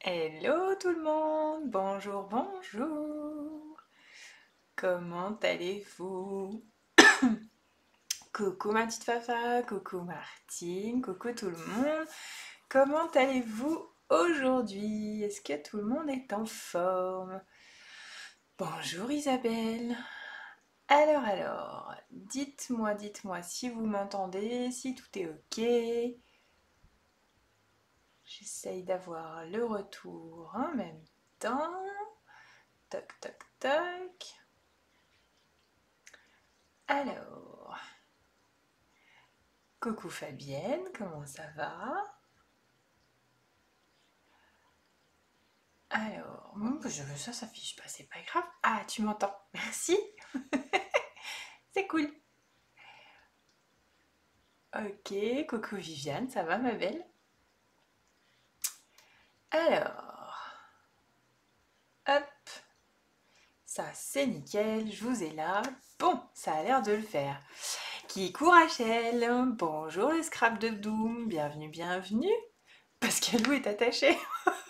Hello tout le monde, bonjour, bonjour. Comment allez-vous? Coucou ma petite Fafa, coucou Martine, coucou tout le monde. Comment allez-vous aujourd'hui? Est-ce que tout le monde est en forme? Bonjour Isabelle. Alors, dites-moi si vous m'entendez, si tout est ok. J'essaye d'avoir le retour en même temps. Toc, toc, toc. Alors, coucou Fabienne, comment ça va? Alors, ça s'affiche pas, c'est pas grave. Ah, tu m'entends, merci, c'est cool. Ok, coucou Viviane, ça va ma belle? Alors, hop, ça c'est nickel, je vous ai là. Bon, ça a l'air de le faire. Kikou Rachel, bonjour le scrap de Doom, bienvenue, bienvenue. Pascalou est attaché.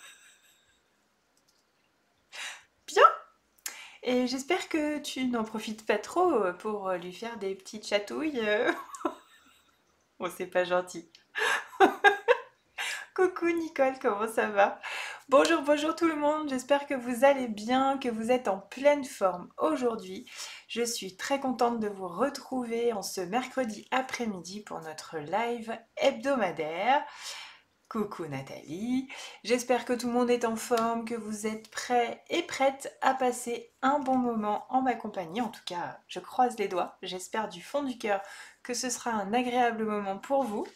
Bien. Et j'espère que tu n'en profites pas trop pour lui faire des petites chatouilles. Bon, c'est pas gentil. Coucou Nicole, comment ça va? Bonjour, bonjour tout le monde, j'espère que vous allez bien, que vous êtes en pleine forme aujourd'hui. Je suis très contente de vous retrouver en ce mercredi après-midi pour notre live hebdomadaire. Coucou Nathalie, j'espère que tout le monde est en forme, que vous êtes prêts et prêtes à passer un bon moment en ma compagnie. En tout cas, je croise les doigts, j'espère du fond du cœur que ce sera un agréable moment pour vous.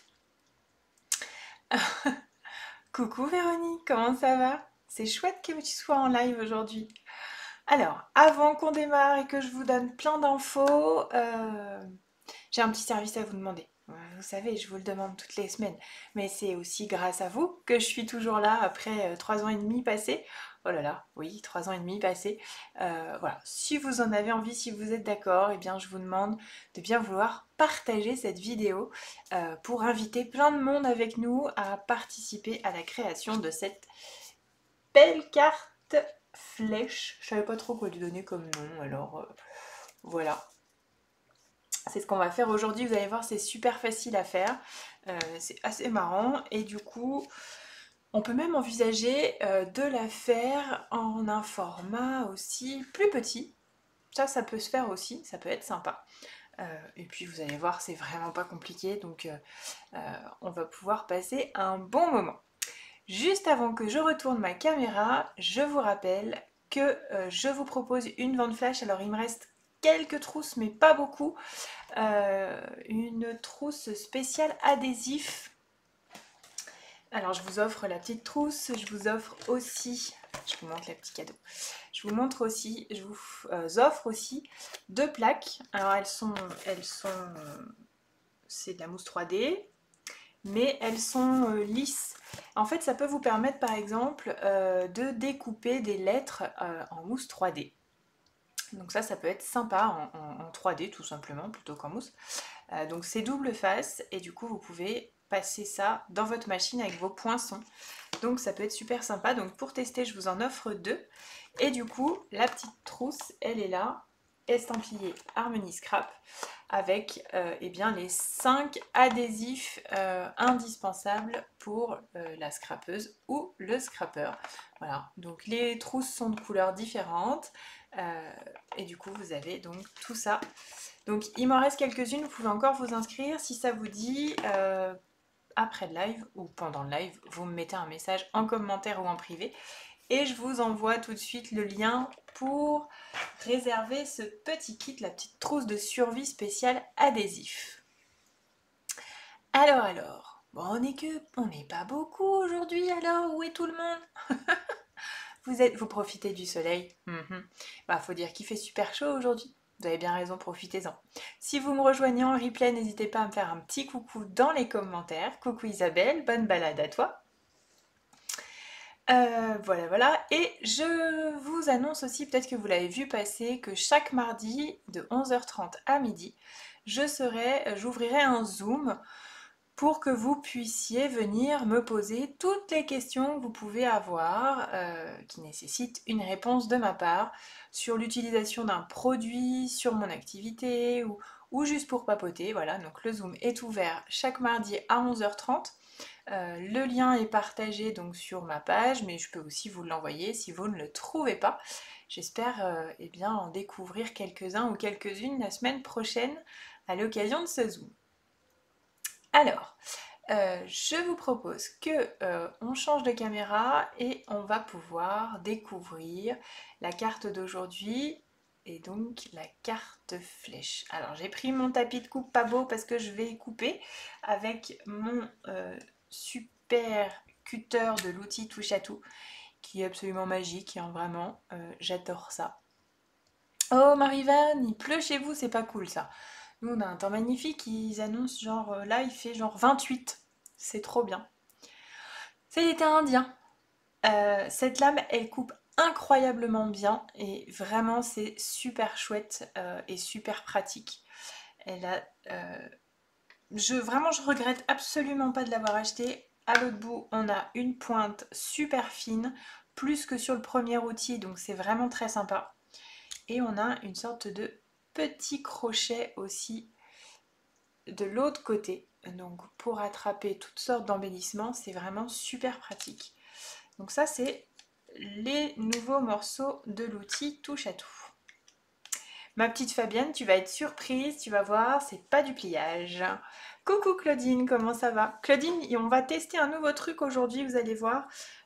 Coucou Véronique, comment ça va? C'est chouette que tu sois en live aujourd'hui. Alors, avant qu'on démarre et que je vous donne plein d'infos, j'ai un petit service à vous demander. Vous savez, je vous le demande toutes les semaines, mais c'est aussi grâce à vous que je suis toujours là après 3 ans et demi passés. Oh là là, oui, 3 ans et demi passés. Voilà, si vous en avez envie, si vous êtes d'accord, eh bien je vous demande de bien vouloir partager cette vidéo pour inviter plein de monde avec nous à participer à la création de cette belle carte flèche. Je savais pas trop quoi lui donner comme nom, alors voilà. C'est ce qu'on va faire aujourd'hui, vous allez voir, c'est super facile à faire, c'est assez marrant et du coup, on peut même envisager de la faire en un format aussi plus petit. Ça peut se faire aussi, ça peut être sympa. Et puis vous allez voir, c'est vraiment pas compliqué, donc on va pouvoir passer un bon moment. Juste avant que je retourne ma caméra, je vous rappelle que je vous propose une vente flash. Alors il me reste quelques trousses, mais pas beaucoup. Une trousse spéciale adhésif. Alors je vous offre la petite trousse, je vous offre aussi, je vous montre les petits cadeaux. Je vous montre aussi, je vous offre aussi 2 plaques. Alors c'est de la mousse 3D, mais elles sont lisses. En fait, ça peut vous permettre par exemple de découper des lettres en mousse 3D. Donc ça peut être sympa en 3D tout simplement, plutôt qu'en mousse. Donc c'est double face et du coup vous pouvez passer ça dans votre machine avec vos poinçons. Donc ça peut être super sympa. Donc pour tester, je vous en offre 2. Et du coup, la petite trousse, elle est là, estampillée Harmony Scrap, avec eh bien, les 5 adhésifs indispensables pour la scrapeuse ou le scrapper. Voilà, donc les trousses sont de couleurs différentes. Et du coup, vous avez donc tout ça. Donc il m'en reste quelques-unes, vous pouvez encore vous inscrire si ça vous dit. Après le live ou pendant le live, vous me mettez un message en commentaire ou en privé et je vous envoie tout de suite le lien pour réserver ce petit kit, la petite trousse de survie spéciale adhésif. Alors, bon, on n'est pas beaucoup aujourd'hui alors, où est tout le monde? Vous profitez du soleil? Bah, faut dire qu'il fait super chaud aujourd'hui. Vous avez bien raison, profitez-en. Si vous me rejoignez en replay, n'hésitez pas à me faire un petit coucou dans les commentaires. Coucou Isabelle, bonne balade à toi. Voilà. Et je vous annonce aussi, peut-être que vous l'avez vu passer, que chaque mardi de 11h30 à midi, j'ouvrirai un Zoom pour que vous puissiez venir me poser toutes les questions que vous pouvez avoir qui nécessitent une réponse de ma part sur l'utilisation d'un produit, sur mon activité ou juste pour papoter. Voilà, donc le Zoom est ouvert chaque mardi à 11h30. Le lien est partagé donc sur ma page, mais je peux aussi vous l'envoyer si vous ne le trouvez pas. J'espère eh bien en découvrir quelques-uns ou quelques-unes la semaine prochaine à l'occasion de ce Zoom. Alors, je vous propose que on change de caméra et on va pouvoir découvrir la carte d'aujourd'hui et donc la carte flèche. Alors j'ai pris mon tapis de coupe pas beau parce que je vais couper avec mon super cutter de l'outil Touche à tout qui est absolument magique, hein, vraiment, j'adore ça. Oh Marivan, il pleut chez vous, c'est pas cool ça. Nous on a un temps magnifique, ils annoncent genre là il fait genre 28. C'est trop bien. C'est l'été indien. Cette lame elle coupe incroyablement bien et vraiment c'est super chouette et super pratique. Elle a, vraiment je regrette absolument pas de l'avoir achetée. À l'autre bout on a une pointe super fine, plus que sur le premier outil donc c'est vraiment très sympa. Et on a une sorte de petit crochet aussi de l'autre côté, donc pour attraper toutes sortes d'embellissements, c'est vraiment super pratique. Donc ça c'est les nouveaux morceaux de l'outil Touche à tout. Ma petite Fabienne, tu vas être surprise, tu vas voir, c'est pas du pliage. Coucou Claudine, comment ça va? Claudine, on va tester un nouveau truc aujourd'hui, vous allez voir.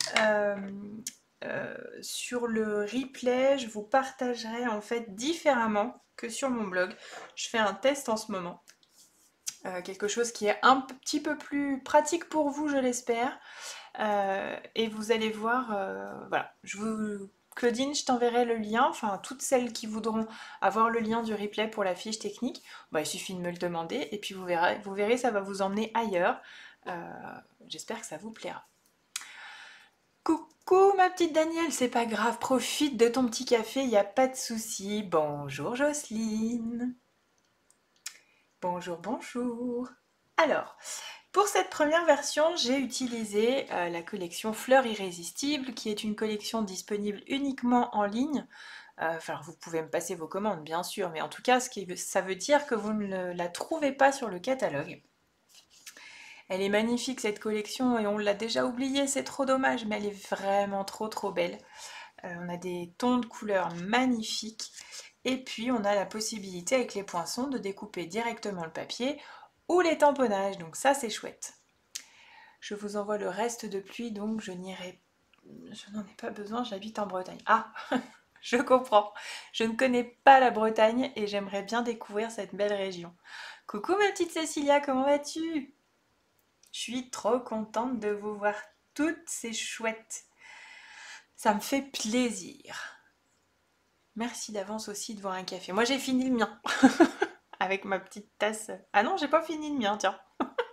Sur le replay, je vous partagerai en fait différemment que sur mon blog. Je fais un test en ce moment. Quelque chose qui est un petit peu plus pratique pour vous, je l'espère. Et vous allez voir, voilà, Claudine, je t'enverrai le lien, enfin toutes celles qui voudront avoir le lien du replay pour la fiche technique, bah, il suffit de me le demander et puis vous verrez, ça va vous emmener ailleurs. J'espère que ça vous plaira. Coucou ma petite Danielle, c'est pas grave, profite de ton petit café, il n'y a pas de souci. Bonjour Jocelyne. Bonjour, bonjour. Alors, pour cette première version, j'ai utilisé la collection Fleurs Irrésistibles, qui est une collection disponible uniquement en ligne. Enfin, vous pouvez me passer vos commandes, bien sûr, mais en tout cas, ça veut dire que vous ne la trouvez pas sur le catalogue. Elle est magnifique cette collection et on l'a déjà oubliée, c'est trop dommage, mais elle est vraiment trop belle. On a des tons de couleurs magnifiques et puis on a la possibilité avec les poinçons de découper directement le papier ou les tamponnages, donc ça c'est chouette. Je vous envoie le reste de pluie, donc je n'en ai pas besoin, j'habite en Bretagne. Ah, je comprends, je ne connais pas la Bretagne et j'aimerais bien découvrir cette belle région. Coucou ma petite Cécilia, comment vas-tu? Je suis trop contente de vous voir toutes, c'est chouette. Ça me fait plaisir. Merci d'avance aussi de voir un café. Moi j'ai fini le mien. Avec ma petite tasse. Ah non, j'ai pas fini le mien, tiens.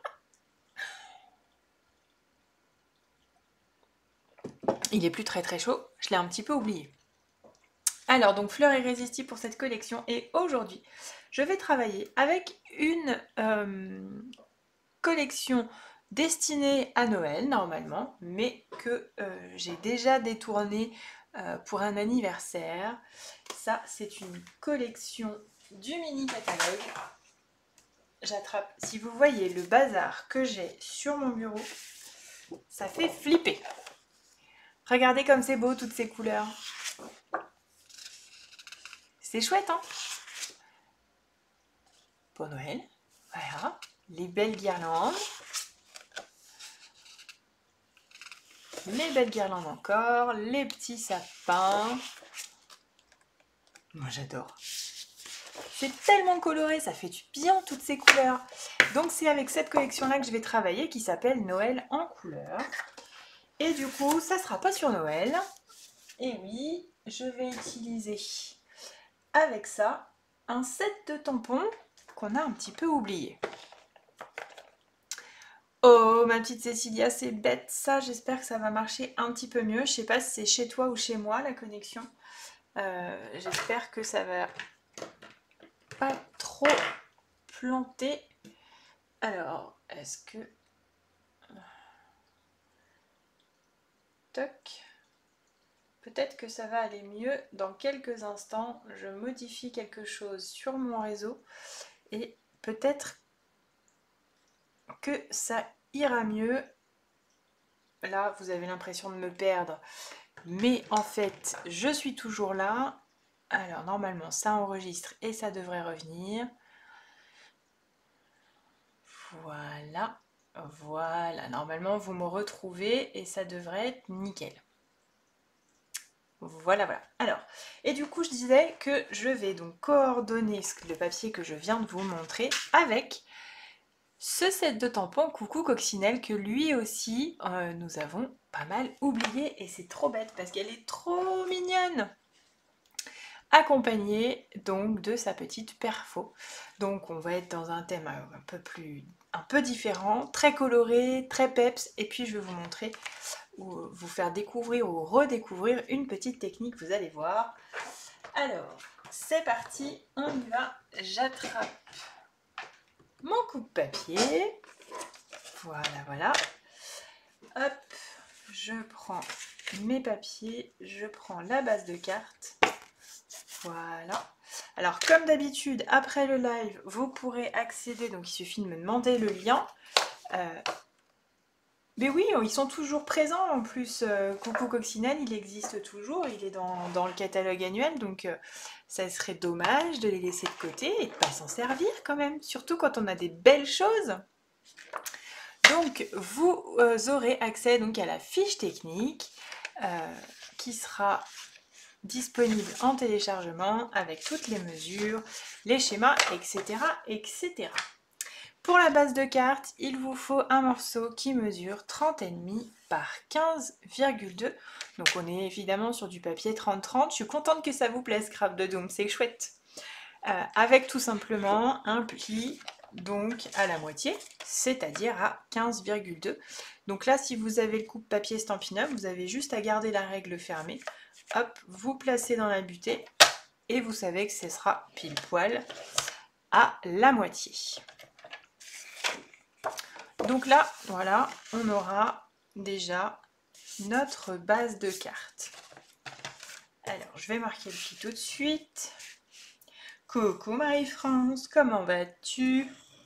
Il est plus très chaud, je l'ai un petit peu oublié. Alors donc Fleurs Irrésistibles pour cette collection et aujourd'hui je vais travailler avec une collection destinée à Noël normalement, mais que j'ai déjà détournée pour un anniversaire. Ça c'est une collection du mini catalogue. J'attrape, si vous voyez le bazar que j'ai sur mon bureau, ça fait flipper. Regardez comme c'est beau toutes ces couleurs. C'est chouette, hein? Pour Noël, voilà, les belles guirlandes. Les belles guirlandes encore, les petits sapins. Moi j'adore. C'est tellement coloré, ça fait du bien toutes ces couleurs. Donc c'est avec cette collection-là que je vais travailler qui s'appelle Noël en couleurs. Et du coup, ça sera pas sur Noël. Et oui, je vais utiliser avec ça un set de tampons qu'on a un petit peu oublié. Oh ma petite Cécilia, c'est bête ça, j'espère que ça va marcher un petit peu mieux. Je sais pas si c'est chez toi ou chez moi la connexion. J'espère que ça va pas trop planter. Alors, est-ce que... Toc. Peut-être que ça va aller mieux dans quelques instants. Je modifie quelque chose sur mon réseau et peut-être que ça ira mieux. Là, vous avez l'impression de me perdre, mais en fait, je suis toujours là. Alors, normalement, ça enregistre et ça devrait revenir. Voilà, voilà. Normalement, vous me retrouvez et ça devrait être nickel. Voilà, voilà. Alors, et du coup, je disais que je vais donc coordonner le papier que je viens de vous montrer avec ce set de tampons Coucou Coccinelle que lui aussi, nous avons pas mal oublié et c'est trop bête parce qu'elle est trop mignonne. Accompagnée donc de sa petite perfo. Donc on va être dans un thème un peu différent, très coloré, très peps, et puis je vais vous montrer ou vous faire découvrir ou redécouvrir une petite technique, vous allez voir. Alors, c'est parti, on y va. J'attrape mon coupe-papier. Voilà, voilà. Hop, je prends mes papiers, je prends la base de carte. Voilà. Alors, comme d'habitude, après le live, vous pourrez accéder, donc il suffit de me demander le lien. Mais oui, ils sont toujours présents en plus. Coucou Coccinelle, il existe toujours, il est dans le catalogue annuel, donc ça serait dommage de les laisser de côté et de ne pas s'en servir quand même, surtout quand on a des belles choses. Donc vous aurez accès donc à la fiche technique qui sera disponible en téléchargement avec toutes les mesures, les schémas, etc. etc. Pour la base de carte, il vous faut un morceau qui mesure 30,5 par 15,2. Donc on est évidemment sur du papier 30-30. Je suis contente que ça vous plaise, Craft de Doom, c'est chouette. Avec tout simplement un pli donc à la moitié, c'est-à-dire à 15,2. Donc là, si vous avez le coupe-papier Stampin' Up, vous avez juste à garder la règle fermée. Hop, vous placez dans la butée et vous savez que ce sera pile poil à la moitié. Donc là, voilà, on aura déjà notre base de cartes. Alors, je vais marquer le pli tout de suite. Coucou Marie-France, comment vas-tu?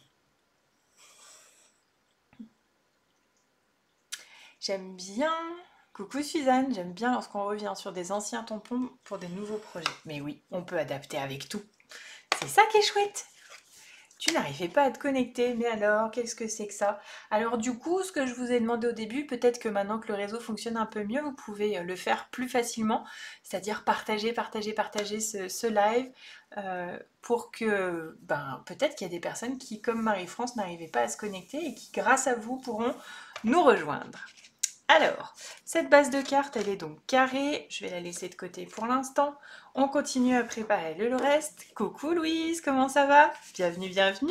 J'aime bien. Coucou Suzanne, j'aime bien lorsqu'on revient sur des anciens tampons pour des nouveaux projets. Mais oui, on peut adapter avec tout. C'est ça qui est chouette. Tu n'arrivais pas à te connecter, mais alors, qu'est-ce que c'est que ça? Alors du coup, ce que je vous ai demandé au début, peut-être que maintenant que le réseau fonctionne un peu mieux, vous pouvez le faire plus facilement, c'est-à-dire partager ce live pour que, peut-être qu'il y a des personnes qui, comme Marie-France, n'arrivaient pas à se connecter et qui, grâce à vous, pourront nous rejoindre. Alors, cette base de cartes, elle est donc carrée. Je vais la laisser de côté pour l'instant. On continue à préparer le reste. Coucou Louise, comment ça va? Bienvenue, bienvenue.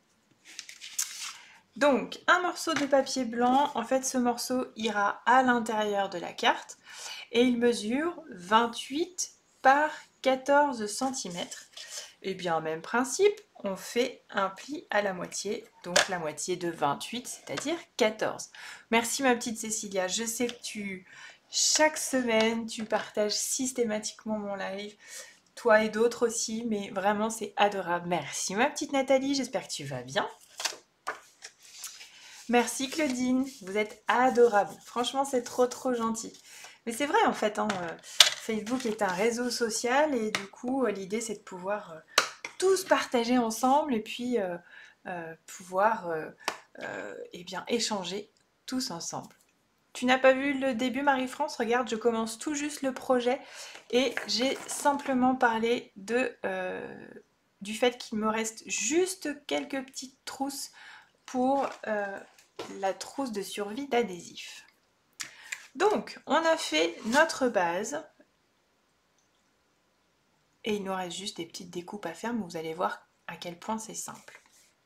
Donc, un morceau de papier blanc. En fait, ce morceau ira à l'intérieur de la carte. Et il mesure 28 par 14 cm. Et bien, même principe, on fait un pli à la moitié, donc la moitié de 28, c'est-à-dire 14. Merci ma petite Cécilia, je sais que chaque semaine, tu partages systématiquement mon live, toi et d'autres aussi, mais vraiment c'est adorable. Merci ma petite Nathalie, j'espère que tu vas bien. Merci Claudine, vous êtes adorable, franchement c'est trop gentil. Mais c'est vrai en fait, hein, Facebook est un réseau social et du coup l'idée c'est de pouvoir tous partager ensemble et puis pouvoir eh bien, échanger tous ensemble. Tu n'as pas vu le début Marie-France? Regarde, je commence tout juste le projet et j'ai simplement parlé du fait qu'il me reste juste quelques petites trousses pour la trousse de survie d'adhésif. Donc, on a fait notre base et il nous reste juste des petites découpes à faire, mais vous allez voir à quel point c'est simple.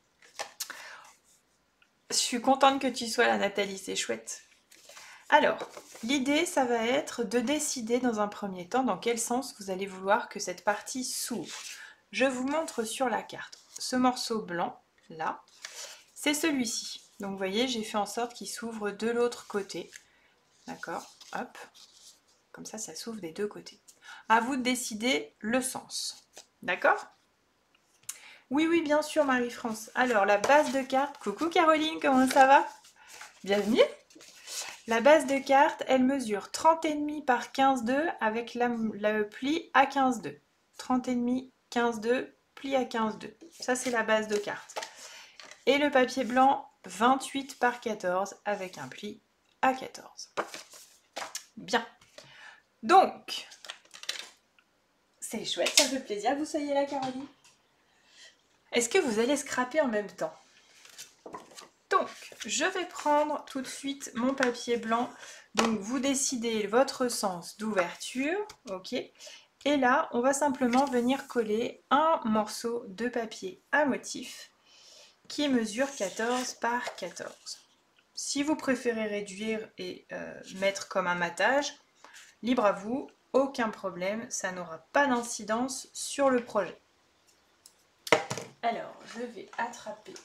Je suis contente que tu sois là, Nathalie, c'est chouette. Alors, l'idée, ça va être de décider dans un premier temps dans quel sens vous allez vouloir que cette partie s'ouvre. Je vous montre sur la carte. Ce morceau blanc, là, c'est celui-ci. Donc vous voyez, j'ai fait en sorte qu'il s'ouvre de l'autre côté. D'accord? Hop. Comme ça s'ouvre des deux côtés. À vous de décider le sens. D'accord? Oui, oui, bien sûr, Marie-France. Alors, la base de carte. Coucou Caroline, comment ça va? Bienvenue. La base de carte, elle mesure 30,5 par 15,2 avec le pli à 15,2. 30,5, 15,2, pli à 15,2. Ça, c'est la base de carte. Et le papier blanc, 28 par 14 avec un pli à 14. Bien. Donc, c'est chouette, ça fait plaisir que vous soyez là, Caroline. Est-ce que vous allez scraper en même temps? Donc, je vais prendre tout de suite mon papier blanc. Donc, vous décidez votre sens d'ouverture, ok? Et là, on va simplement venir coller un morceau de papier à motif qui mesure 14 par 14. Si vous préférez réduire et mettre comme un matage, libre à vous, aucun problème, ça n'aura pas d'incidence sur le projet. Alors, je vais attraper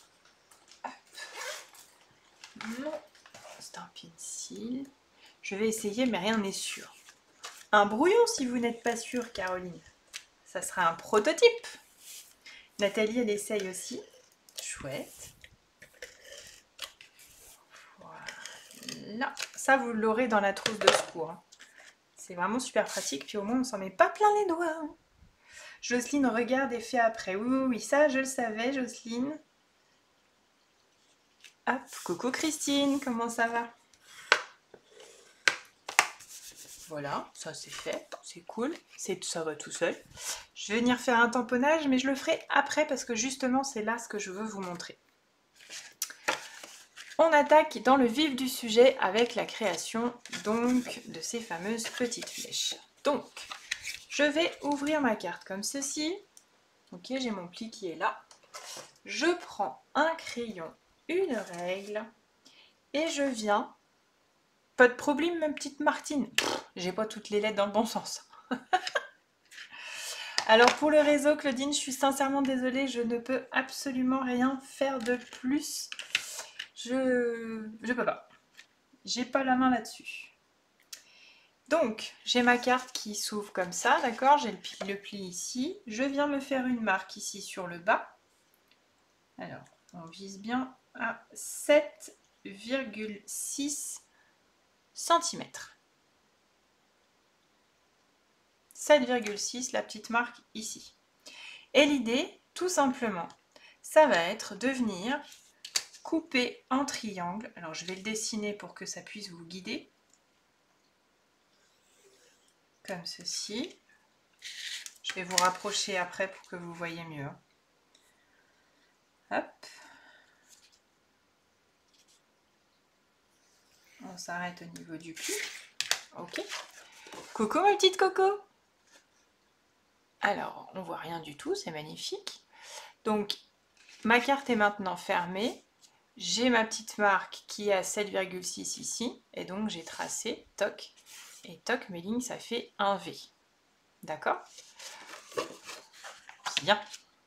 mon stencil. Je vais essayer, mais rien n'est sûr. Un brouillon si vous n'êtes pas sûr, Caroline. Ça sera un prototype. Nathalie, elle essaye aussi. Chouette. Voilà. Ça, vous l'aurez dans la trousse de secours. C'est vraiment super pratique. Puis au moins, on s'en met pas plein les doigts. Jocelyne regarde et fait après. Oui, oui, oui, ça, je le savais, Jocelyne. Hop, coucou Christine, comment ça va? Voilà, ça c'est fait, c'est cool, ça va tout seul. Je vais venir faire un tamponnage, mais je le ferai après parce que justement c'est là ce que je veux vous montrer. On attaque dans le vif du sujet avec la création donc de ces fameuses petites flèches. Donc, je vais ouvrir ma carte comme ceci. Ok, j'ai mon pli qui est là. Je prends un crayon, une règle et je viens. Pas de problème, ma petite Martine. J'ai pas toutes les lettres dans le bon sens. Alors pour le réseau, Claudine, je suis sincèrement désolée, je ne peux absolument rien faire de plus. Je peux pas. J'ai pas la main là-dessus. Donc, j'ai ma carte qui s'ouvre comme ça, d'accord? J'ai le pli ici. Je viens me faire une marque ici sur le bas. Alors, on vise bien à 7,6 cm. 7,6, la petite marque ici. Et l'idée, tout simplement, ça va être de venir couper en triangle. Alors, je vais le dessiner pour que ça puisse vous guider. Comme ceci. Je vais vous rapprocher après pour que vous voyez mieux. Hop. On s'arrête au niveau du cul. Ok. Coucou ma petite Coco. Alors, on voit rien du tout, c'est magnifique. Donc, ma carte est maintenant fermée. J'ai ma petite marque qui est à 7,6 ici. Et donc, j'ai tracé, toc. Et toc, mes lignes, ça fait un V. D'accord? Bien.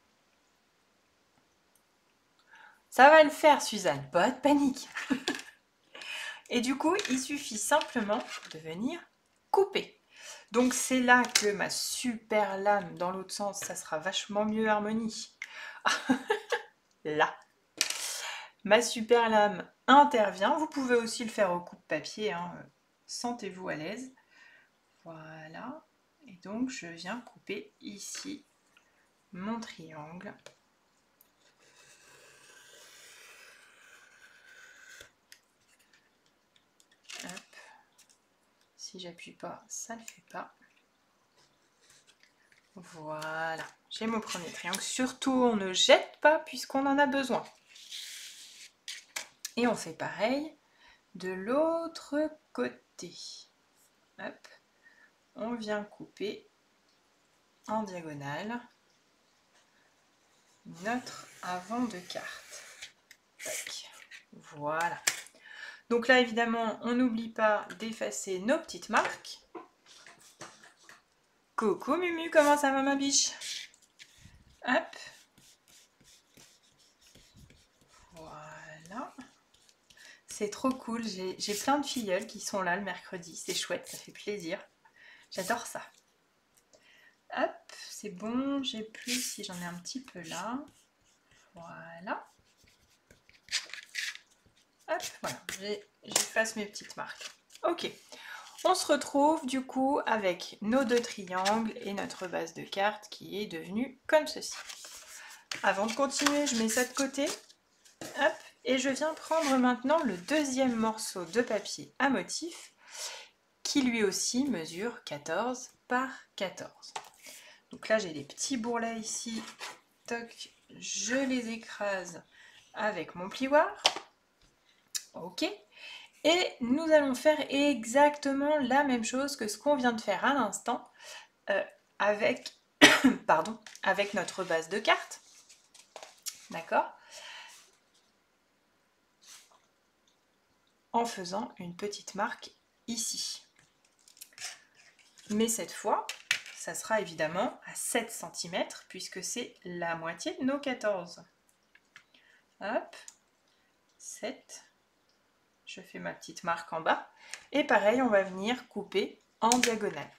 Ça va le faire, Suzanne. Pas de panique. Et du coup, il suffit simplement de venir couper. Donc c'est là que ma super lame dans l'autre sens, ça sera vachement mieux harmonie. Là. Ma super lame intervient. Vous pouvez aussi le faire au coupe-papier. Hein. Sentez-vous à l'aise. Voilà. Et donc je viens couper ici mon triangle. Hop. Si j'appuie pas, ça ne le fait pas. Voilà, j'ai mon premier triangle. Surtout, on ne jette pas puisqu'on en a besoin. Et on fait pareil de l'autre côté. Hop, on vient couper en diagonale notre avant de carte. Tac. Voilà. Donc là, évidemment, on n'oublie pas d'effacer nos petites marques. Coucou Mumu, comment ça va ma biche? Hop. c'est trop cool. J'ai plein de filleuls qui sont là le mercredi. C'est chouette, ça fait plaisir. J'adore ça. Hop, c'est bon. J'ai plus si j'en ai un petit peu là. Voilà. Hop, voilà. J'efface mes petites marques. Ok. On se retrouve du coup avec nos deux triangles et notre base de cartes qui est devenue comme ceci. Avant de continuer, je mets ça de côté. Hop, et je viens prendre maintenant le deuxième morceau de papier à motif qui lui aussi mesure 14 par 14. Donc là j'ai des petits bourrelets ici. Toc, je les écrase avec mon plioir. Ok. Et nous allons faire exactement la même chose que ce qu'on vient de faire à l'instant avec, avec notre base de cartes. D'accord? En faisant une petite marque ici. Mais cette fois, ça sera évidemment à 7 cm puisque c'est la moitié de nos 14. Hop, 7. Je fais ma petite marque en bas. Et pareil, on va venir couper en diagonale.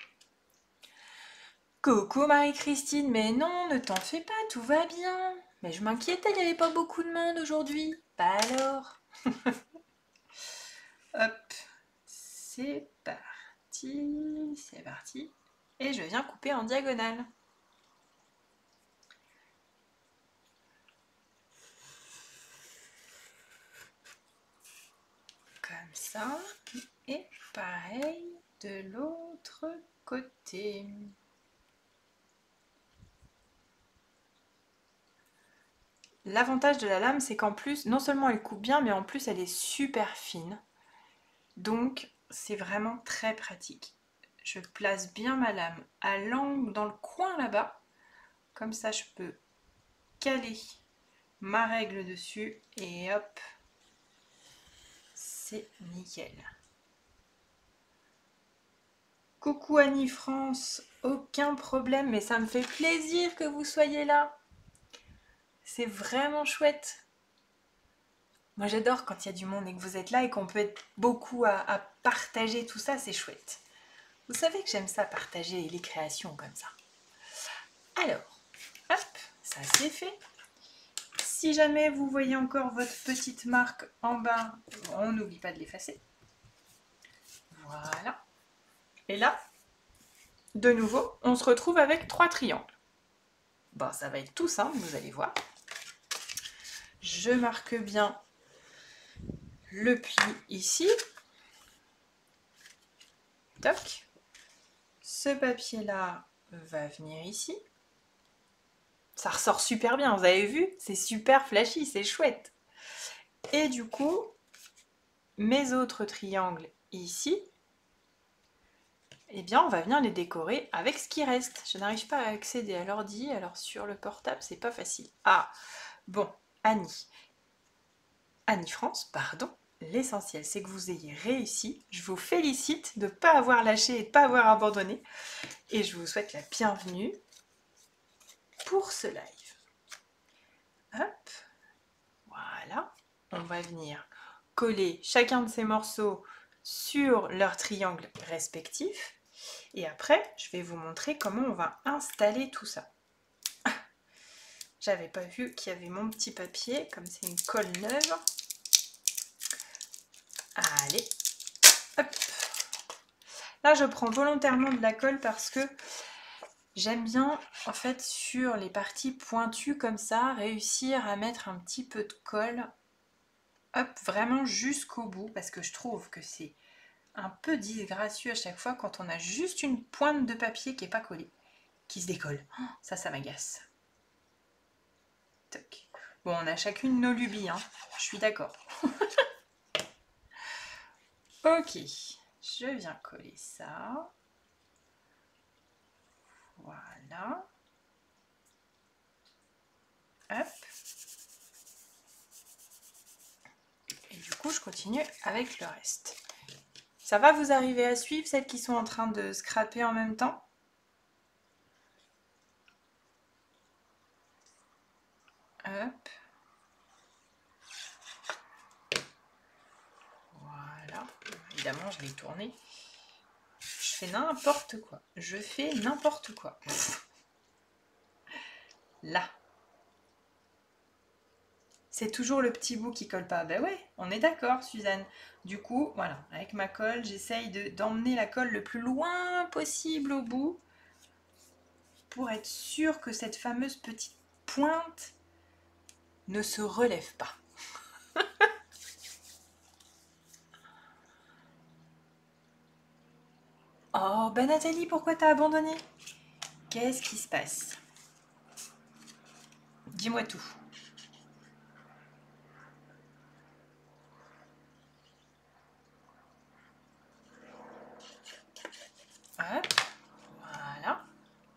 Coucou Marie-Christine, mais non, ne t'en fais pas, tout va bien. Mais je m'inquiétais, il n'y avait pas beaucoup de monde aujourd'hui. Bah alors. Hop, c'est parti, c'est parti. Et je viens couper en diagonale. Comme ça. Et pareil de l'autre côté. L'avantage de la lame, c'est qu'en plus, non seulement elle coupe bien, mais en plus elle est super fine. Donc, c'est vraiment très pratique. Je place bien ma lame à l'angle dans le coin là-bas. Comme ça, je peux caler ma règle dessus et hop, c'est nickel. Coucou Annie France, aucun problème, mais ça me fait plaisir que vous soyez là. C'est vraiment chouette. Moi j'adore quand il y a du monde et que vous êtes là et qu'on peut être beaucoup à partager tout ça, c'est chouette. Vous savez que j'aime ça, partager les créations comme ça. Alors, hop, ça c'est fait. Si jamais vous voyez encore votre petite marque en bas, on n'oublie pas de l'effacer. Voilà. Et là, de nouveau, on se retrouve avec 3 triangles. Bon, ça va être tout simple, vous allez voir. Je marque bien le pli ici. Toc. Ce papier-là va venir ici. Ça ressort super bien, vous avez vu? C'est super flashy, c'est chouette. Et du coup, mes autres triangles ici, eh bien, on va venir les décorer avec ce qui reste. Je n'arrive pas à accéder à l'ordi, alors sur le portable, c'est pas facile. Ah, bon, Annie France, pardon. L'essentiel, c'est que vous ayez réussi. Je vous félicite de ne pas avoir lâché et de ne pas avoir abandonné. Et je vous souhaite la bienvenue pour ce live. Hop, voilà. On va venir coller chacun de ces morceaux sur leurs triangles respectifs. Et après, je vais vous montrer comment on va installer tout ça. J'avais pas vu qu'il y avait mon petit papier, comme c'est une colle neuve. Allez, hop. Là, je prends volontairement de la colle parce que j'aime bien, en fait, sur les parties pointues comme ça, réussir à mettre un petit peu de colle, hop, vraiment jusqu'au bout, parce que je trouve que c'est un peu disgracieux à chaque fois quand on a juste une pointe de papier qui n'est pas collée, qui se décolle. Oh, ça m'agace. Toc. Bon, on a chacune nos lubies, hein. Je suis d'accord. Ok, je viens coller ça. Voilà. Hop. Et du coup, je continue avec le reste. Ça va vous arriver à suivre, celles qui sont en train de scraper en même temps? Hop. vais y tourner. Je fais n'importe quoi. Je fais n'importe quoi. Là. C'est toujours le petit bout qui colle pas. Ben ouais, on est d'accord, Suzanne. Du coup, voilà, avec ma colle, j'essaye d'emmener la colle le plus loin possible au bout pour être sûr que cette fameuse petite pointe ne se relève pas. Oh, ben Nathalie, pourquoi t'as abandonné? Qu'est-ce qui se passe? Dis-moi tout. Hop, voilà.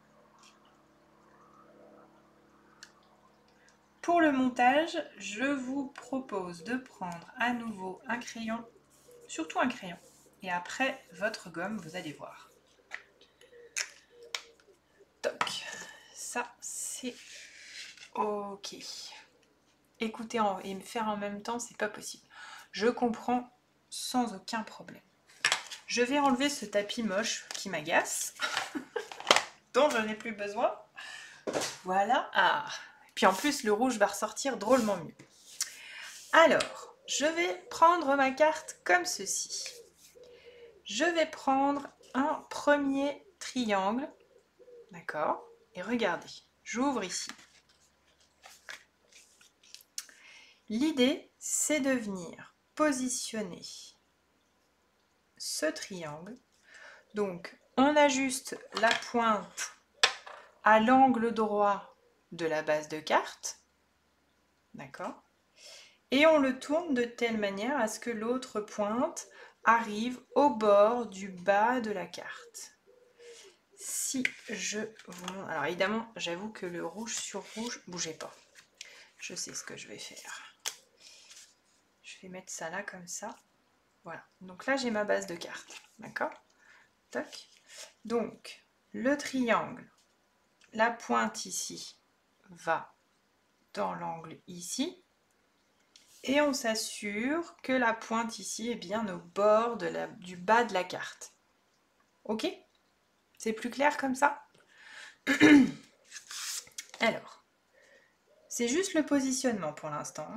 Pour le montage, je vous propose de prendre à nouveau un crayon, surtout un crayon, et après votre gomme, vous allez voir. Toc, ça c'est ok. Écouter et me faire en même temps, c'est pas possible. Je comprends sans aucun problème. Je vais enlever ce tapis moche qui m'agace, dont je n'ai plus besoin. Voilà. Ah. Puis en plus, le rouge va ressortir drôlement mieux. Alors, je vais prendre ma carte comme ceci. Je vais prendre un premier triangle. D'accord? Et regardez, j'ouvre ici. L'idée, c'est de venir positionner ce triangle. Donc, on ajuste la pointe à l'angle droit de la base de carte. D'accord? Et on le tourne de telle manière à ce que l'autre pointe arrive au bord du bas de la carte. Si je vous montre... Alors évidemment, j'avoue que le rouge sur rouge, bougez pas. Je sais ce que je vais faire. Je vais mettre ça là comme ça. Voilà. Donc là, j'ai ma base de carte. D'accord? Tac. Donc, le triangle, la pointe ici va dans l'angle ici. Et on s'assure que la pointe ici est bien au bord du bas de la carte. Ok? C'est plus clair comme ça? Alors, c'est juste le positionnement pour l'instant.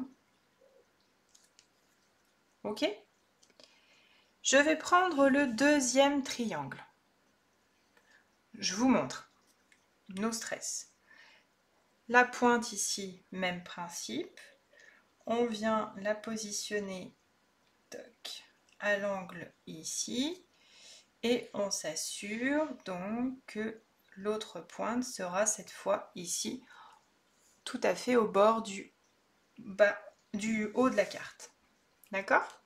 Ok? Je vais prendre le deuxième triangle. Je vous montre. No stress. La pointe ici, même principe. On vient la positionner toc, à l'angle ici. Et on s'assure donc que l'autre pointe sera cette fois ici, tout à fait au bord du haut de la carte. D'accord?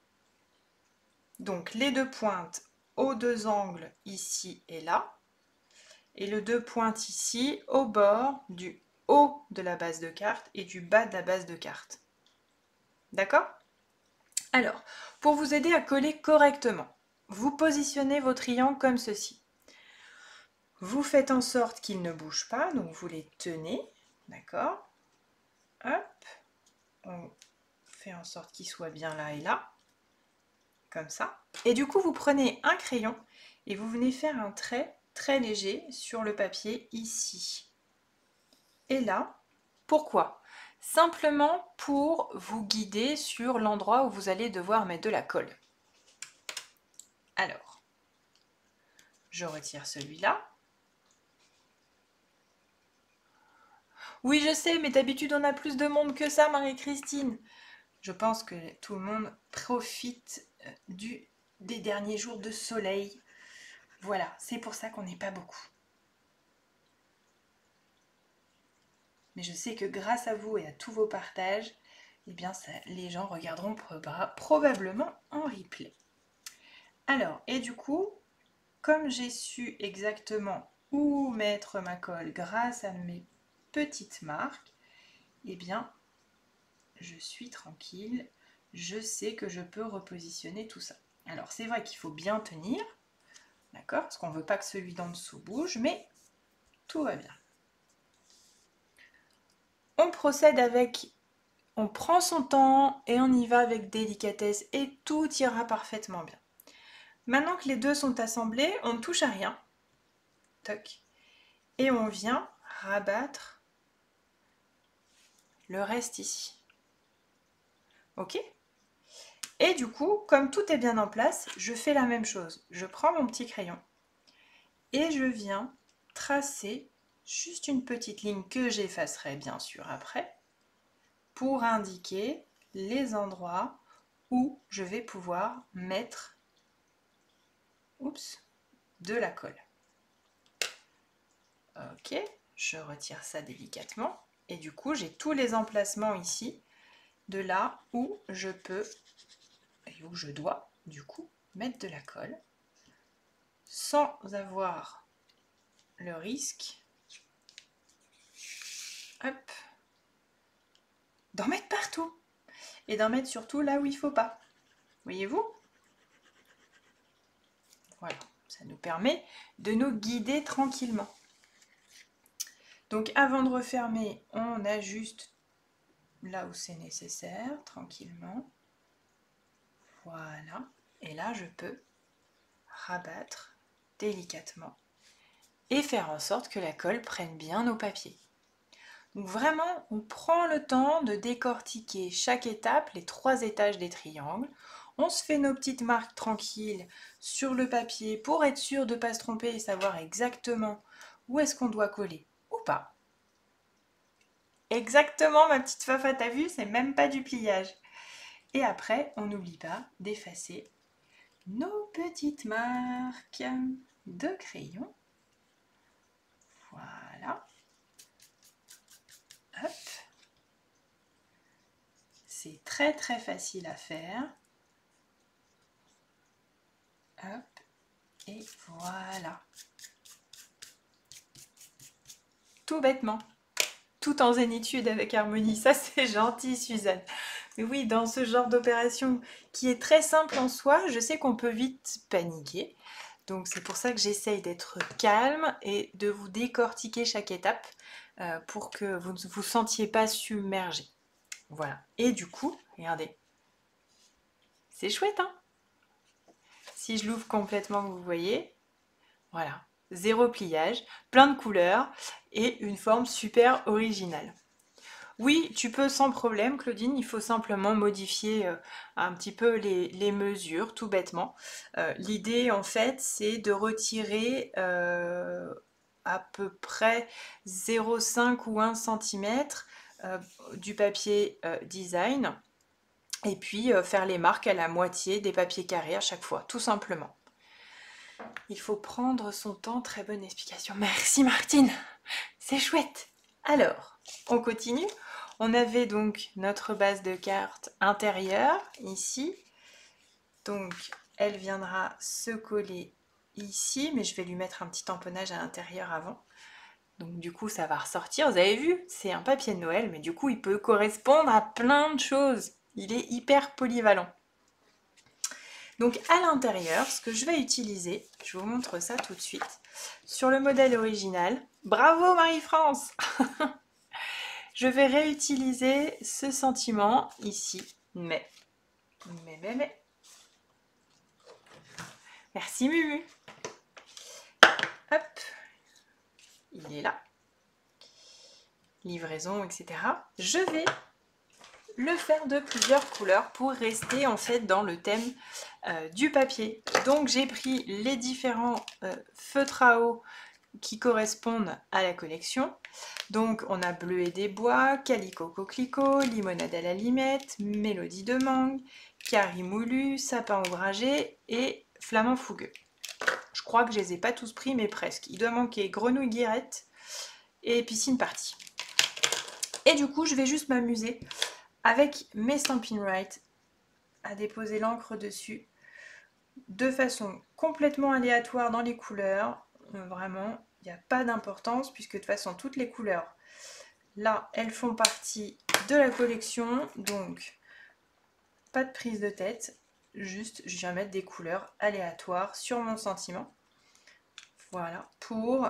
Donc les deux pointes aux deux angles ici et là, et les deux pointes ici au bord du haut de la base de carte et du bas de la base de carte. D'accord? Alors, pour vous aider à coller correctement, vous positionnez vos triangles comme ceci. Vous faites en sorte qu'ils ne bougent pas, donc vous les tenez, d'accord? Hop, on fait en sorte qu'ils soient bien là et là, comme ça. Et du coup, vous prenez un crayon et vous venez faire un trait très léger sur le papier ici. Et là, pourquoi? Simplement pour vous guider sur l'endroit où vous allez devoir mettre de la colle. Alors, je retire celui-là. Oui, je sais, mais d'habitude, on a plus de monde que ça, Marie-Christine. Je pense que tout le monde profite des derniers jours de soleil. Voilà, c'est pour ça qu'on n'est pas beaucoup. Mais je sais que grâce à vous et à tous vos partages, eh bien les gens regarderont probablement en replay. Alors, et du coup, comme j'ai su exactement où mettre ma colle grâce à mes petites marques, eh bien, je suis tranquille. Je sais que je peux repositionner tout ça. Alors, c'est vrai qu'il faut bien tenir, d'accord? Parce qu'on ne veut pas que celui d'en dessous bouge, mais tout va bien. On procède avec... On prend son temps et on y va avec délicatesse et tout ira parfaitement bien. Maintenant que les deux sont assemblés, on ne touche à rien. Toc. Et on vient rabattre le reste ici. Ok? Et du coup, comme tout est bien en place, je fais la même chose. Je prends mon petit crayon et je viens tracer juste une petite ligne que j'effacerai bien sûr après pour indiquer les endroits où je vais pouvoir mettre de la colle. Ok, je retire ça délicatement et du coup j'ai tous les emplacements ici de là où je peux et où je dois du coup mettre de la colle sans avoir le risque d'en mettre partout et d'en mettre surtout là où il ne faut pas. Voyez-vous? Voilà, ça nous permet de nous guider tranquillement. Donc avant de refermer, on ajuste là où c'est nécessaire, tranquillement. Voilà, et là je peux rabattre délicatement et faire en sorte que la colle prenne bien au papier. Donc vraiment, on prend le temps de décortiquer chaque étape, les 3 étages des triangles. On se fait nos petites marques tranquilles sur le papier pour être sûr de ne pas se tromper et savoir exactement où est-ce qu'on doit coller ou pas. Exactement, ma petite Fafa, t'as vu, c'est même pas du pliage. Et après, on n'oublie pas d'effacer nos petites marques de crayon. Voilà. Hop. C'est très très facile à faire. Hop. Et voilà. Tout bêtement. Tout en zénitude avec harmonie. Ça, c'est gentil, Suzanne. Mais oui, dans ce genre d'opération qui est très simple en soi, je sais qu'on peut vite paniquer. Donc c'est pour ça que j'essaye d'être calme et de vous décortiquer chaque étape pour que vous ne vous sentiez pas submergé. Voilà. Et du coup, regardez. C'est chouette, hein? Si je l'ouvre complètement, vous voyez. Voilà. Zéro pliage, plein de couleurs et une forme super originale. Oui, tu peux sans problème, Claudine, il faut simplement modifier un petit peu les mesures, tout bêtement. L'idée, en fait, c'est de retirer à peu près 0,5 ou 1 cm du papier design et puis faire les marques à la moitié des papiers carrés à chaque fois, tout simplement. Il faut prendre son temps, très bonne explication. Merci Martine, c'est chouette. Alors, on continue. On avait donc notre base de carte intérieure ici. Donc, elle viendra se coller ici, mais je vais lui mettre un petit tamponnage à l'intérieur avant. Donc du coup, ça va ressortir. Vous avez vu, c'est un papier de Noël, mais du coup, il peut correspondre à plein de choses. Il est hyper polyvalent. Donc à l'intérieur, ce que je vais utiliser, je vous montre ça tout de suite, sur le modèle original. Bravo Marie-France! Je vais réutiliser ce sentiment ici, mais. Merci Mumu. Hop, il est là. Livraison, etc. Je vais le faire de plusieurs couleurs pour rester en fait dans le thème du papier. Donc j'ai pris les différents feutres à eau qui correspondent à la collection. Donc on a bleu et des bois, calico coquelicot, limonade à la limette, mélodie de mangue, carry moulu, sapin ouvragé et flamand fougueux. Je crois que je les ai pas tous pris mais presque. Il doit manquer grenouille guirette et piscine party. Et du coup je vais juste m'amuser avec mes Stampin' Write à déposer l'encre dessus de façon complètement aléatoire dans les couleurs. Vraiment, il n'y a pas d'importance puisque de toute façon toutes les couleurs là elles font partie de la collection, donc pas de prise de tête, juste je viens mettre des couleurs aléatoires sur mon sentiment, voilà, pour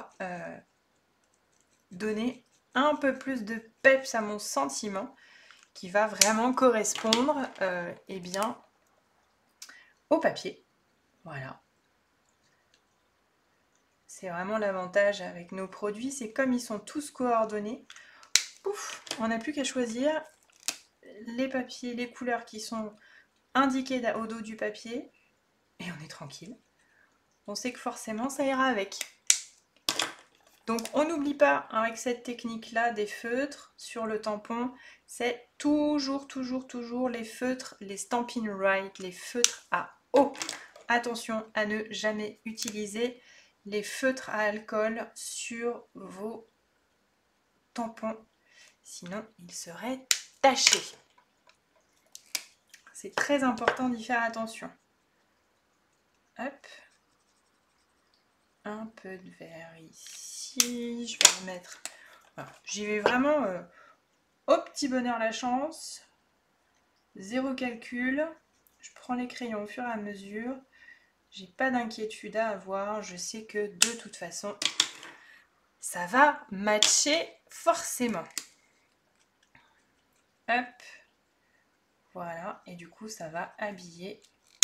donner un peu plus de peps à mon sentiment qui va vraiment correspondre eh bien, au papier. Voilà, C'est vraiment l'avantage avec nos produits, c'est comme ils sont tous coordonnés, pouf, on n'a plus qu'à choisir les papiers, les couleurs qui sont indiquées au dos du papier, et on est tranquille. On sait que forcément ça ira avec. Donc on n'oublie pas avec cette technique-là des feutres sur le tampon, c'est toujours les feutres, les Stampin' Right, les feutres à eau. Attention à ne jamais utiliser les feutres à alcool sur vos tampons, sinon ils seraient tachés. C'est très important d'y faire attention. Hop. Un peu de verre ici, je vais remettre. Voilà. J'y vais vraiment au petit bonheur la chance. Zéro calcul. Je prends les crayons au fur et à mesure. J'ai pas d'inquiétude à avoir. Je sais que de toute façon, ça va matcher forcément. Hop. Voilà. Et du coup, ça va habiller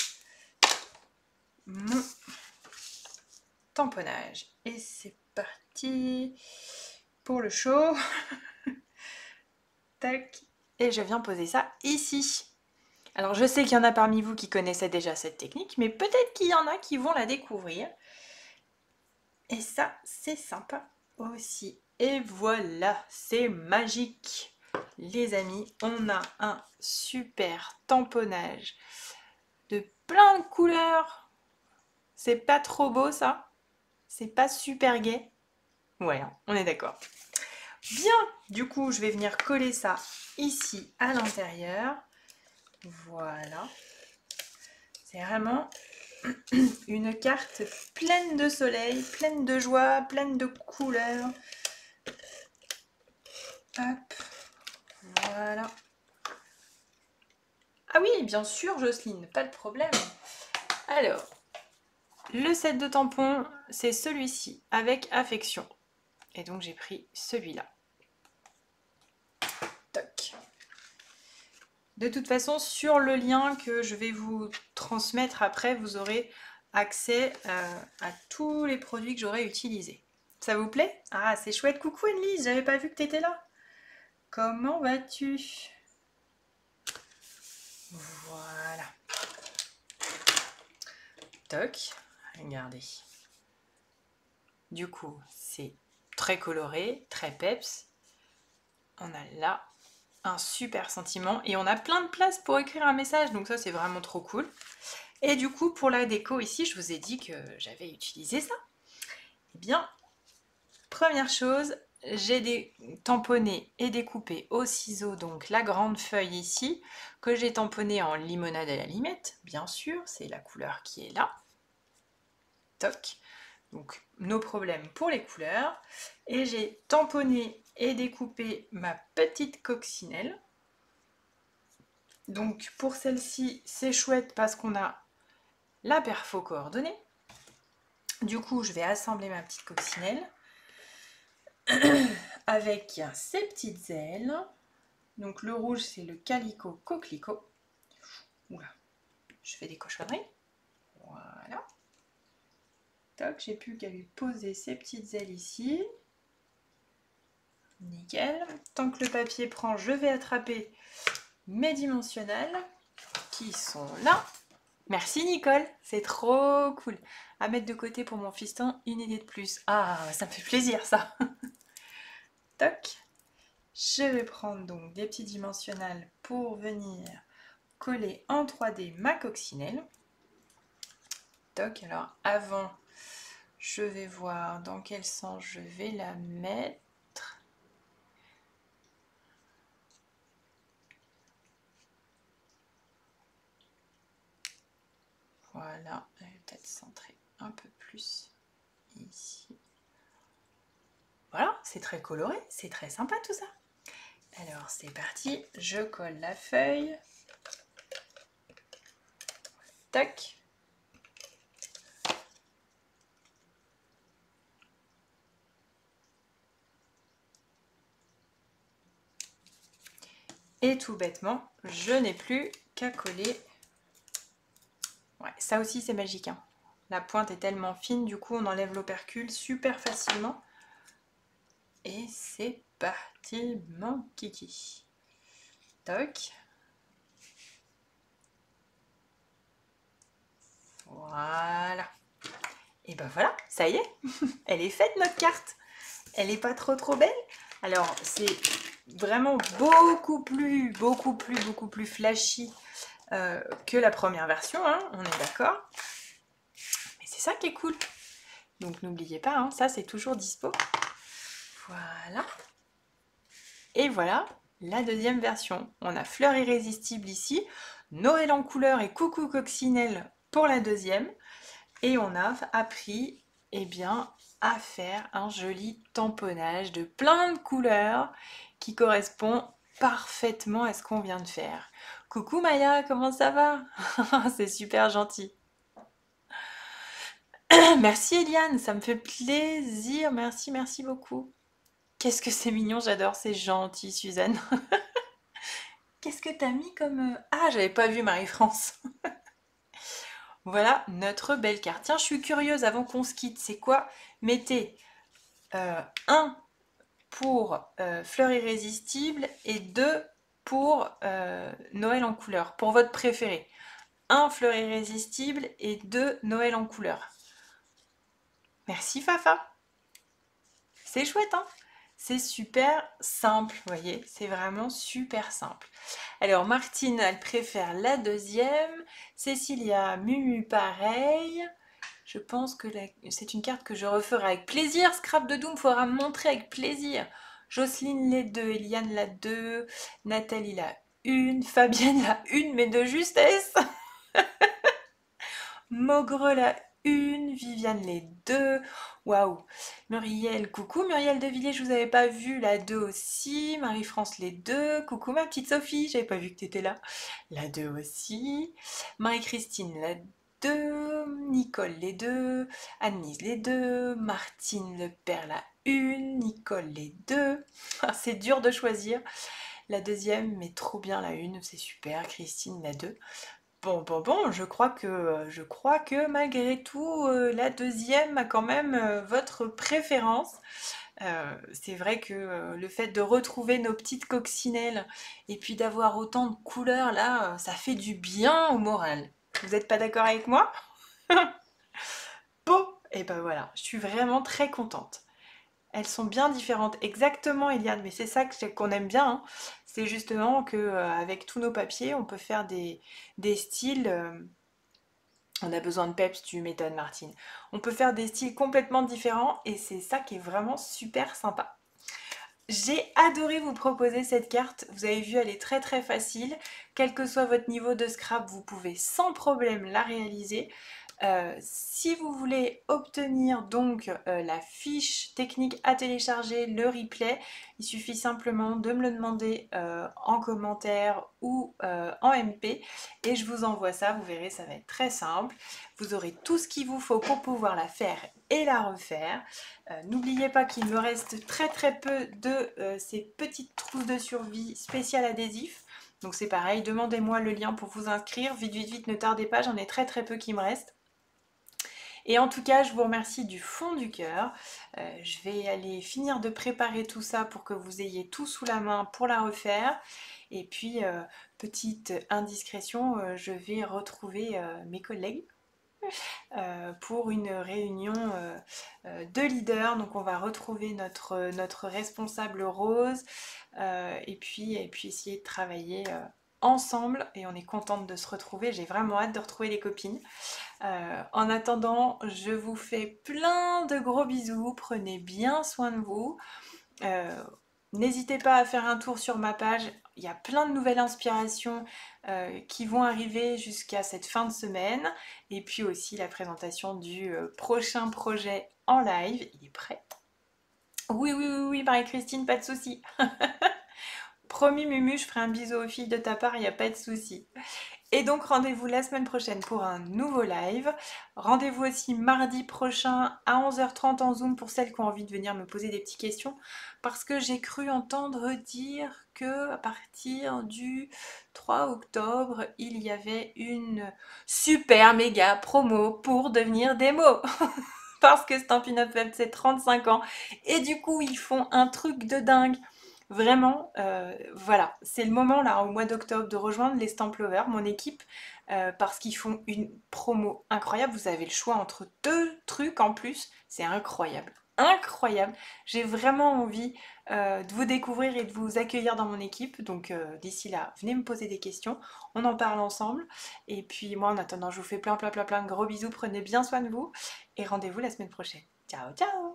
mon tamponnage. Et c'est parti pour le show. Tac. Et je viens poser ça ici. Alors je sais qu'il y en a parmi vous qui connaissaient déjà cette technique, mais peut-être qu'il y en a qui vont la découvrir. Et ça, c'est sympa aussi. Et voilà, c'est magique. Les amis, on a un super tamponnage de plein de couleurs. C'est pas trop beau ça? C'est pas super gai? Ouais, hein, on est d'accord. Bien, du coup, je vais venir coller ça ici à l'intérieur. Voilà. C'est vraiment une carte pleine de soleil, pleine de joie, pleine de couleurs. Hop. Voilà. Ah oui, bien sûr, Jocelyne, pas de problème. Alors, le set de tampons, c'est celui-ci, avec affection. Et donc, j'ai pris celui-là. Toc. De toute façon, sur le lien que je vais vous transmettre après, vous aurez accès à tous les produits que j'aurai utilisés. Ça vous plaît? Ah, c'est chouette. Coucou Annelise, j'avais pas vu que tu étais là. Comment vas-tu? Voilà. Toc, regardez. Du coup, c'est très coloré, très peps. On a là un super sentiment et on a plein de place pour écrire un message, donc ça c'est vraiment trop cool. Et du coup, pour la déco ici, je vous ai dit que j'avais utilisé ça. Eh bien, première chose, j'ai tamponné et découpé au ciseau donc la grande feuille ici, que j'ai tamponnée en limonade à la limette, bien sûr, c'est la couleur qui est là. Toc. Donc, nos problèmes pour les couleurs. Et j'ai tamponné et découpé ma petite coccinelle. Donc, pour celle-ci, c'est chouette parce qu'on a la perfo coordonnée. Du coup, je vais assembler ma petite coccinelle avec ses petites ailes. Donc, le rouge, c'est le Calico Coquelicot. Oula, je fais des cochonneries. Voilà. Toc, j'ai plus qu'à lui poser ses petites ailes ici. Nickel. Tant que le papier prend, je vais attraper mes dimensionnels qui sont là. Merci Nicole, c'est trop cool. À mettre de côté pour mon fiston, une idée de plus. Ah, ça me fait plaisir ça. Toc. Je vais prendre donc des petits dimensionnels pour venir coller en 3D ma coccinelle. Toc, alors avant, je vais voir dans quel sens je vais la mettre. Voilà, elle va peut-être centrer un peu plus ici. Voilà, c'est très coloré, c'est très sympa tout ça. Alors c'est parti, je colle la feuille. Tac. Et tout bêtement, je n'ai plus qu'à coller. Ouais, ça aussi c'est magique, hein. La pointe est tellement fine, du coup on enlève l'opercule super facilement. Et c'est parti mon kiki. Toc. Voilà. Et ben voilà, ça y est, elle est faite notre carte. Elle n'est pas trop belle. Alors c'est vraiment beaucoup plus flashy que la première version, hein, on est d'accord. Mais c'est ça qui est cool. Donc n'oubliez pas, hein, ça c'est toujours dispo. Voilà. Et voilà la deuxième version. On a Fleur irrésistible ici, Noël en couleur et Coucou Coccinelle pour la deuxième. Et on a appris, eh bien, à faire un joli tamponnage de plein de couleurs qui correspond parfaitement à ce qu'on vient de faire. Coucou Maya, comment ça va? C'est super gentil. Merci Eliane, ça me fait plaisir. Merci beaucoup. Qu'est-ce que c'est mignon, j'adore, c'est gentil Suzanne. Qu'est-ce que t'as mis comme... Ah, j'avais pas vu Marie-France. Voilà notre belle carte. Tiens, je suis curieuse avant qu'on se quitte. C'est quoi? Mettez 1 pour Fleur irrésistible et 2 pour Noël en couleur. Pour votre préféré. 1 Fleur irrésistible et 2 Noël en couleur. Merci Fafa. C'est chouette, hein? C'est super simple, vous voyez, c'est vraiment super simple. Alors Martine, elle préfère la deuxième. Cécilia, Mumu, pareil. Je pense que c'est une carte que je referai avec plaisir. Scrap de Doom, faudra me montrer avec plaisir. Jocelyne, les 2. Eliane, la 2. Nathalie, la 1. Fabienne, la 1, mais de justesse. Maugre, la 1. Viviane, les 2. Waouh. Muriel, coucou. Muriel de Villiers, je vous avais pas vu. La 2 aussi. Marie-France, les 2. Coucou ma petite Sophie, j'avais pas vu que tu étais là. La 2 aussi. Marie-Christine, la 2. Nicole, les 2. Annelise, les 2. Martine, le père, la 1. Nicole, les 2. C'est dur de choisir. La deuxième, mais trop bien la 1, c'est super. Christine, la 2. Bon, je crois que malgré tout, la deuxième a quand même votre préférence. C'est vrai que le fait de retrouver nos petites coccinelles et puis d'avoir autant de couleurs là, ça fait du bien au moral. Vous n'êtes pas d'accord avec moi? Bon, et ben voilà, je suis vraiment très contente. Elles sont bien différentes, exactement Eliane, mais c'est ça qu'on aime bien, hein. C'est justement que avec tous nos papiers, on peut faire des styles. On a besoin de peps, tu m'étonnes Martine. On peut faire des styles complètement différents et c'est ça qui est vraiment super sympa. J'ai adoré vous proposer cette carte. Vous avez vu, elle est très facile. Quel que soit votre niveau de scrap, vous pouvez sans problème la réaliser. Si vous voulez obtenir donc la fiche technique à télécharger, le replay, il suffit simplement de me le demander en commentaire ou en MP et je vous envoie ça. Vous verrez, ça va être très simple. Vous aurez tout ce qu'il vous faut pour pouvoir la faire et la refaire. N'oubliez pas qu'il me reste très peu de ces petites trousses de survie spéciales adhésifs. Donc c'est pareil, demandez-moi le lien pour vous inscrire. Vite, ne tardez pas, j'en ai très peu qui me restent. Et en tout cas, je vous remercie du fond du cœur. Je vais aller finir de préparer tout ça pour que vous ayez tout sous la main pour la refaire. Et puis, petite indiscrétion, je vais retrouver mes collègues pour une réunion de leaders. Donc on va retrouver notre responsable Rose et puis essayer de travailler ensemble et on est contente de se retrouver. J'ai vraiment hâte de retrouver les copines. En attendant, je vous fais plein de gros bisous. Prenez bien soin de vous. N'hésitez pas à faire un tour sur ma page. Il y a plein de nouvelles inspirations qui vont arriver jusqu'à cette fin de semaine. Et puis aussi la présentation du prochain projet en live. Il est prêt? Oui, Marie-Christine, pas de souci. Promis Mumu, je ferai un bisou aux filles de ta part, il n'y a pas de souci. Et donc rendez-vous la semaine prochaine pour un nouveau live. Rendez-vous aussi mardi prochain à 11h30 en Zoom pour celles qui ont envie de venir me poser des petites questions. Parce que j'ai cru entendre dire que à partir du 3 octobre, il y avait une super méga promo pour devenir démo. Parce que Stampin' Up Web c'est 35 ans. Et du coup, ils font un truc de dingue. Vraiment, voilà, c'est le moment là, au mois d'octobre, de rejoindre les Stamp Lovers, mon équipe, parce qu'ils font une promo incroyable. Vous avez le choix entre deux trucs en plus, c'est incroyable. Incroyable. J'ai vraiment envie de vous découvrir et de vous accueillir dans mon équipe. Donc d'ici là, venez me poser des questions, on en parle ensemble. Et puis moi, en attendant, je vous fais plein de gros bisous. Prenez bien soin de vous et rendez-vous la semaine prochaine. Ciao, ciao!